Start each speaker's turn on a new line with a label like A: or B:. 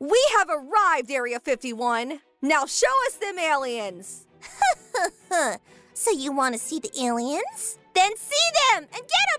A: We have arrived, Area 51. Now show us them aliens.
B: So you want to see the aliens? Then see them and get